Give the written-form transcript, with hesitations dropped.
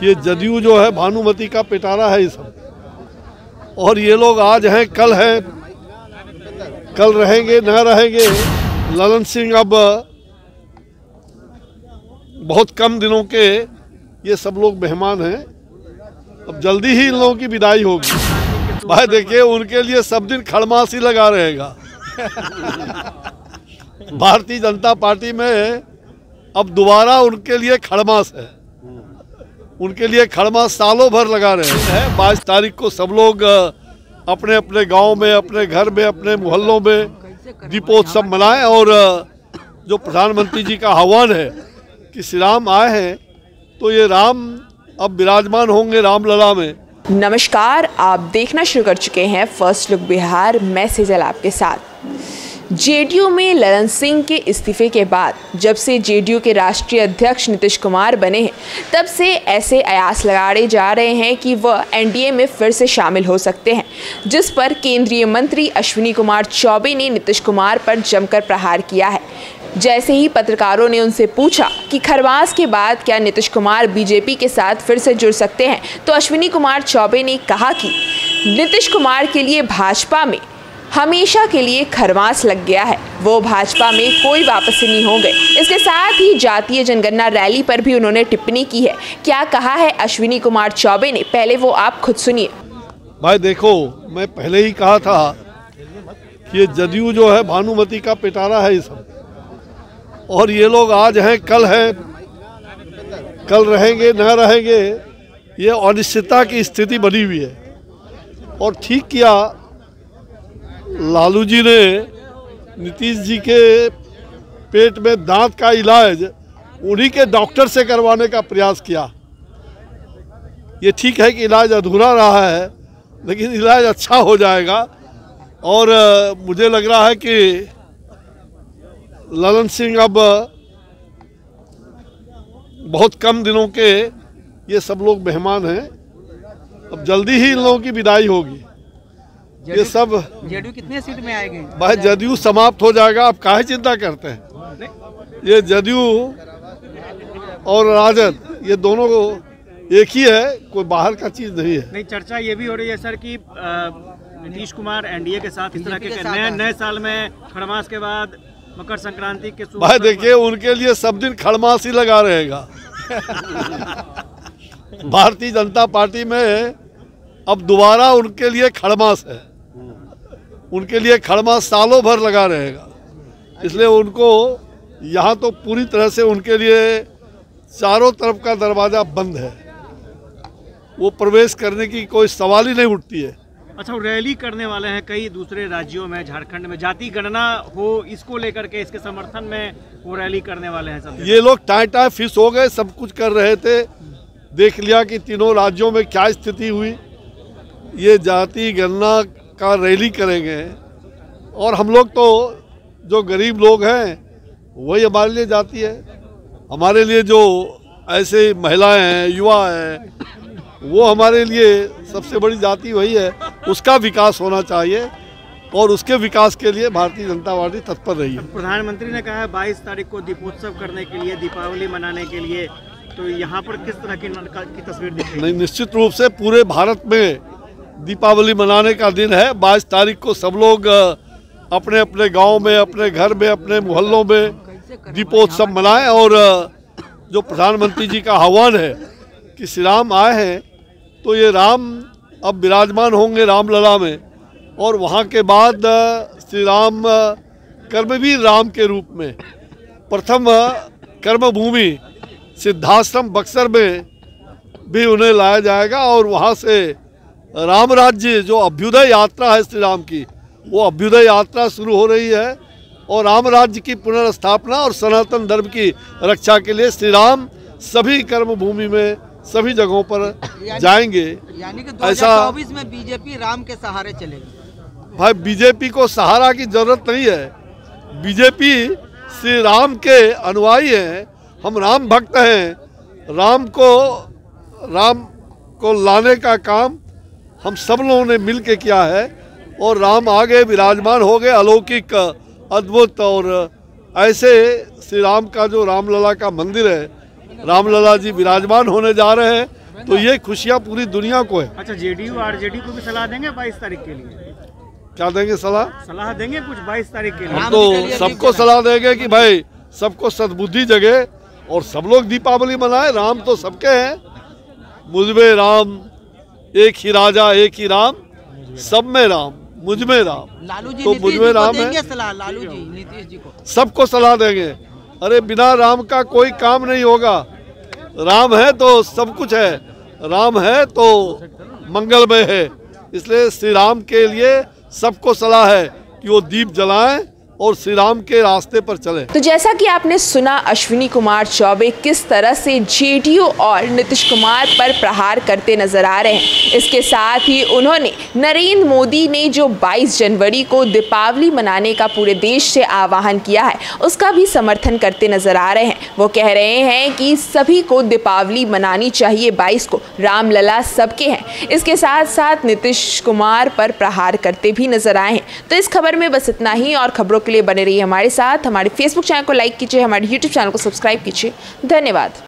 ये जदयू जो है भानुमति का पिटारा है ये सब। और ये लोग आज हैं, कल हैं, कल रहेंगे न रहेंगे। ललन सिंह अब बहुत कम दिनों के ये सब लोग मेहमान हैं। अब जल्दी ही इन लोगों की विदाई होगी। भाई देखिए, उनके लिए सब दिन खड़मास ही लगा रहेगा। भारतीय जनता पार्टी में अब दोबारा उनके लिए खड़मास है। उनके लिए खड़मास सालों भर लगा रहे हैं। 22 तारीख को सब लोग अपने अपने गांव में, अपने घर में, अपने मोहल्लों में दीपोत्सव मनाएं। और जो प्रधानमंत्री जी का आह्वान है कि श्री राम आए हैं, तो ये राम अब विराजमान होंगे रामलला में। नमस्कार, आप देखना शुरू कर चुके हैं फर्स्ट लुक बिहार। मैं सेजल आपके साथ। जेडीयू में ललन सिंह के इस्तीफे के बाद जब से जेडीयू के राष्ट्रीय अध्यक्ष नीतीश कुमार बने हैं, तब से ऐसे अयास लगाए जा रहे हैं कि वह एनडीए में फिर से शामिल हो सकते हैं, जिस पर केंद्रीय मंत्री अश्विनी कुमार चौबे ने नीतीश कुमार पर जमकर प्रहार किया है। जैसे ही पत्रकारों ने उनसे पूछा कि खरवास के बाद क्या नीतीश कुमार बीजेपी के साथ फिर से जुड़ सकते हैं, तो अश्विनी कुमार चौबे ने कहा कि नीतीश कुमार के लिए भाजपा में हमेशा के लिए खरवास लग गया है, वो भाजपा में कोई वापसी नहीं हो गए। इसके साथ ही जातीय जनगणना रैली पर भी उन्होंने टिप्पणी की है। क्या कहा है अश्विनी कुमार चौबे ने, पहले वो आप खुद सुनिए। भाई देखो, मैं पहले ही कहा था कि ये जदयू जो है भानुमति का पिटारा है ये सब। और ये लोग आज हैं, कल हैं, कल रहेंगे न रहेंगे। ये अनिश्चितता की स्थिति बनी हुई है। और ठीक किया लालू जी ने नीतीश जी के पेट में दांत का इलाज उन्हीं के डॉक्टर से करवाने का प्रयास किया। ये ठीक है कि इलाज अधूरा रहा है, लेकिन इलाज अच्छा हो जाएगा। और मुझे लग रहा है कि ललन सिंह अब बहुत कम दिनों के ये सब लोग मेहमान हैं। अब जल्दी ही इन लोगों की विदाई होगी। ये सब जेडीयू कितने सीट में आएंगे? भाई जदयू समाप्त हो जाएगा, आप काहे चिंता करते हैं। ये जदयू और राजद ये दोनों एक ही है, कोई बाहर का चीज नहीं है। नहीं, चर्चा ये भी हो रही है सर कि नीतीश कुमार एनडीए के साथ इस तरह के नए साल में खड़मास के बाद मकर संक्रांति के भाई देखिए, उनके लिए सब दिन खड़मास ही लगा रहेगा। भारतीय जनता पार्टी में अब दोबारा उनके लिए खड़मास है। उनके लिए खड़मास सालों भर लगा रहेगा। इसलिए उनको यहाँ तो पूरी तरह से उनके लिए चारों तरफ का दरवाज़ा बंद है। वो प्रवेश करने की कोई सवाल ही नहीं उठती है। अच्छा, रैली करने वाले हैं कई दूसरे राज्यों में, झारखंड में जाति गणना हो, इसको लेकर के, इसके समर्थन में वो रैली करने वाले हैं सब। ये लोग टाई फिश हो गए, सब कुछ कर रहे थे। देख लिया कि तीनों राज्यों में क्या स्थिति हुई। ये जाति गणना का रैली करेंगे। और हम लोग तो जो गरीब लोग हैं वही हमारे लिए जाति है। हमारे लिए जो ऐसे महिलाएं हैं, युवा हैं, वो हमारे लिए सबसे बड़ी जाति वही है। उसका विकास होना चाहिए और उसके विकास के लिए भारतीय जनता पार्टी तत्पर रही है। प्रधानमंत्री ने कहा है 22 तारीख को दीपोत्सव करने के लिए, दीपावली मनाने के लिए, तो यहाँ पर किस तरह की तस्वीर दिख रही है? नहीं, निश्चित रूप से पूरे भारत में दीपावली मनाने का दिन है। 22 तारीख को सब लोग अपने अपने गांव में, अपने घर में, अपने मोहल्लों में दीपोत्सव मनाएं। और जो प्रधानमंत्री जी का आह्वान है कि श्री राम आए हैं, तो ये राम अब विराजमान होंगे रामलला में। और वहाँ के बाद श्री राम कर्मवीर राम के रूप में प्रथम कर्मभूमि सिद्धाश्रम बक्सर में भी उन्हें लाया जाएगा। और वहाँ से राम राज्य जो अभ्युदय यात्रा है श्री राम की, वो अभ्युदय यात्रा शुरू हो रही है। और राम राज्य की पुनर्स्थापना और सनातन धर्म की रक्षा के लिए श्री राम सभी कर्मभूमि में, सभी जगहों पर जाएंगे। यानी कि 2024 में बीजेपी राम के सहारे चलेगी। भाई बीजेपी को सहारा की जरूरत नहीं है। बीजेपी श्री राम के अनुयायी हैं। हम राम भक्त हैं। राम को लाने का काम हम सब लोगों ने मिल के किया है। और राम आगे विराजमान हो गए, अलौकिक, अद्भुत। और ऐसे श्री राम का जो रामलला का मंदिर है, रामलला जी विराजमान होने जा रहे हैं। तो ये खुशियाँ पूरी दुनिया को है। अच्छा, जेडीयू आरजेडी को भी सलाह देंगे 22 तारीख के लिए? क्या देंगे सलाह देंगे कुछ 22 तारीख के लिए? हम तो सबको सलाह देंगे कि भाई सबको सद्बुद्धि जगे और सब लोग दीपावली मनाए। राम तो सबके हैं, मुझमें राम, एक ही राजा एक ही राम, सब में राम, मुझ में राम। लालू जी तो मुझ में राम है, सलाह लालू जी नीतीश जी को सबको सलाह देंगे। अरे बिना राम का कोई काम नहीं होगा। राम है तो सब कुछ है, राम है तो मंगलमय है। इसलिए श्री राम के लिए सबको सलाह है कि वो दीप जलाएं और श्री राम के रास्ते पर चले। तो जैसा कि आपने सुना, अश्विनी कुमार चौबे किस तरह से जेडीयू और नीतीश कुमार पर प्रहार करते नजर आ रहे हैं। इसके साथ ही उन्होंने नरेंद्र मोदी ने जो 22 जनवरी को दीपावली मनाने का पूरे देश से आह्वान किया है, उसका भी समर्थन करते नजर आ रहे हैं। वो कह रहे हैं कि सभी को दीपावली मनानी चाहिए 22 को, रामलला सबके हैं। इसके साथ साथ नीतीश कुमार पर प्रहार करते भी नजर आए हैं। तो इस खबर में बस इतना ही, और खबरों के लिए बने रहिए हमारे साथ। हमारे फेसबुक चैनल को लाइक कीजिए, हमारे यूट्यूब चैनल को सब्सक्राइब कीजिए। धन्यवाद।